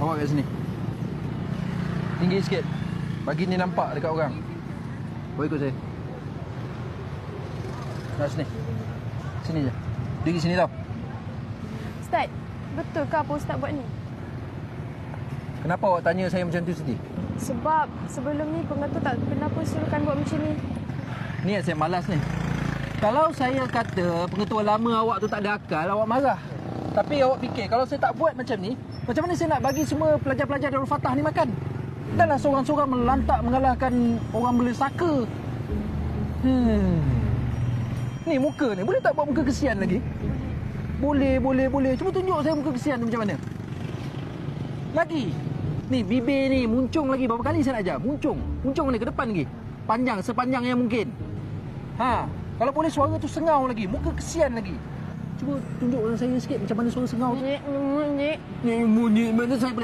Bawa kat sini. Tinggi sikit. Bagi ni nampak dekat orang. Bawa ikut saya. Nak sini. Sini je. Pergi sini tau. Ustaz, betul ke apa Ustaz buat ni? Kenapa awak tanya saya macam tu Siti? Sebab sebelum ni pengatur tak pernah pun suruhkan buat macam ni. Ni yang saya malas ni. Kalau saya kata pengetua lama awak tu tak ada akal, awak marah. Tapi awak fikir kalau saya tak buat macam ni, macam mana saya nak bagi semua pelajar-pelajar Darul Fatah ni makan? Taklah seorang-seorang melantak mengalahkan orang bela saka. Ni muka ni, boleh tak buat muka kesian lagi? Boleh. Cuba tunjuk saya muka kesian tu macam mana. Lagi. Ni bibir ni muncung lagi. Berapa kali saya nak ajar? Muncung mana ke depan lagi? Panjang, sepanjang yang mungkin. Kalau boleh suara tu sengau lagi, muka kesian lagi. Cuba tunjuk dengan saya sikit macam mana suara sengau tu. Ni, mana saya boleh